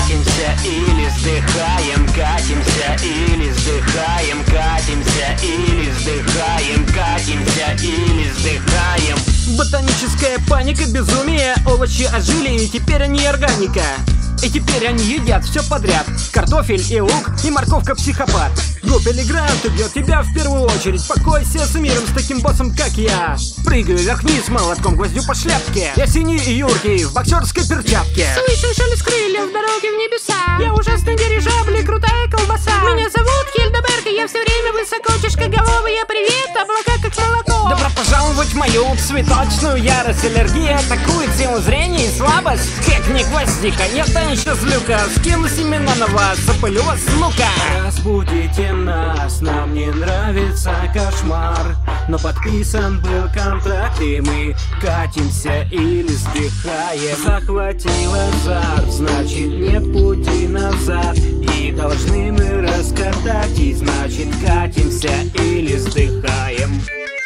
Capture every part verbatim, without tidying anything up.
катимся или вздыхаем, катимся или вздыхаем, катимся или вздыхаем, катимся или вздыхаем. Ботаническая паника, безумие. Овощи ожили, и теперь они органика. И теперь они едят все подряд. Картофель и лук, и морковка психопат. Гопель Грант убьет тебя в первую очередь. Покойся с миром, с таким боссом, как я. Прыгаю вверх-вниз, молотком гвоздю по шляпке. Я синий и юркий в боксерской перчатке. Слышу шелест крыльев в дороге в небеса. Я ужасный дирижабль и крутая колбаса. Меня зовут Хильдеберг, и я все время высоко. Чешкоголовые, привет, облака как молоко. Добро пожаловать в мою цветочную ярость. Аллергия атакует силу зрения и слабость. Как не гвоздика, я-то еще злюка. Скину семена на вас, запылю вас с лука. Разбудите нас, нам не нравится кошмар. Но подписан был контракт, и мы катимся или вздыхаем. Захватил азарт, значит нет пути назад. И должны мы раскатать, и значит катимся или вздыхаем.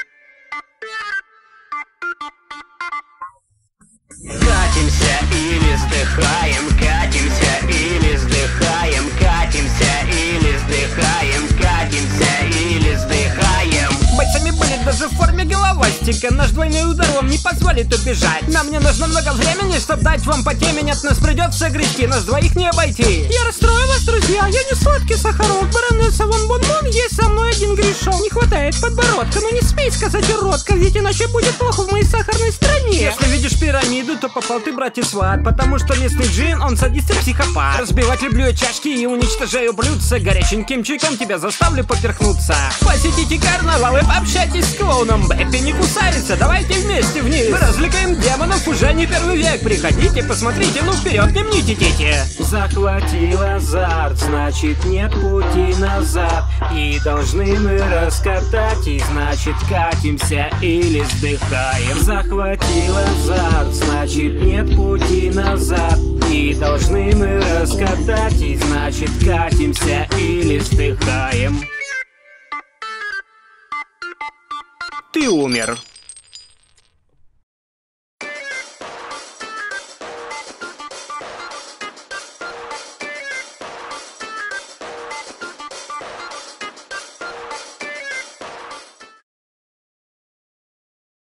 Катимся или вздыхаем, катимся или вздыхаем, катимся или вздыхаем, катимся или вздыхаем. Бойцами были даже в форме головастика. Наш двойной удар вам не позволит убежать. Нам не нужно много времени, чтобы дать вам по теме. Нет, нас придется грести, нас двоих не обойти. Я расстрою вас, друзья, я не сладкий сахарок. Баронесса Вон Бон Бон, есть со мной один грешок. Не хватает подбородка, но не смей сказать уродка, ведь иначе будет плохо в моей сахарной стране. Если видишь пирамиду, то попал ты, брат и сват. Потому что местный джин, он садист и психопат. Разбивать люблю я чашки и уничтожаю блюдца. Горяченьким чайком тебя заставлю поперхнуться. Посетите карнавал и пообщайтесь с клоуном. Бэппи не кусается, давайте вместе вниз. Мы развлекаем демонов уже не первый век. Приходите, посмотрите, ну вперед, не мните, дети. Захватил азарт, значит нет пути назад. И должны мы раскатать, и значит катимся или вздыхаем. Захватил азарт, значит нет пути назад. И должны мы раскатать, и значит катимся или вздыхаем. Ты умер.